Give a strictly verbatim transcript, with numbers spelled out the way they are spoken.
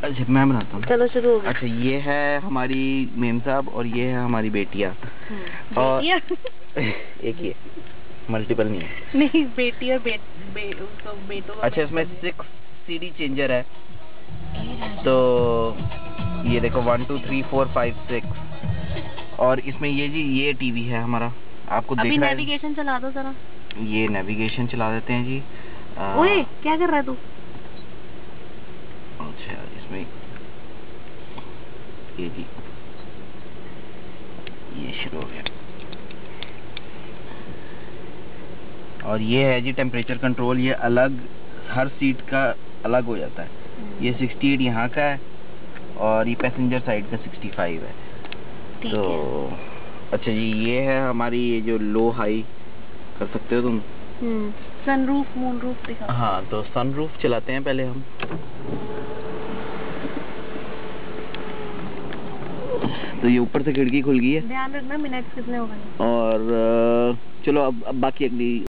अच्छा मैं बनाता हूँ। चलो शुरू हो गया। अच्छा ये है हमारी मेम साहब और ये है हमारी बेटियाँ। और एक ही है, मल्टीपल नहीं है। नहीं बेटी और बेट बे, तो बेटों। अच्छा इसमें सिक्स सीडी चेंजर है, तो ये देखो one two three four five six. और इसमें ये जी ये टीवी है हमारा, आपको अभी दिख रहा है? नेविगेशन चला दो जरा। ये नेविगेशन चला देते हैं जी। आ, ओए क्या कर रहा है तू? अच्छा इसमें ये जी ये शुरू हो गया। और ये है जी टेम्परेचर कंट्रोल, ये अलग हर सीट का अलग हो जाता है। ये सिक्सटी एट यहाँ का है और ये पैसेंजर साइड का सिक्सटी फाइव है। तो अच्छा जी ये है हमारी ये जो लो हाई कर सकते हो तुम। हम्म सनरूफ मूनरूफ दिखा। हाँ तो सनरूफ चलाते हैं पहले हम। तो ये ऊपर से खिड़की खुल गई है। ध्यान रखना मिनट कितने हो गए। और चलो अब अब बाकी अगली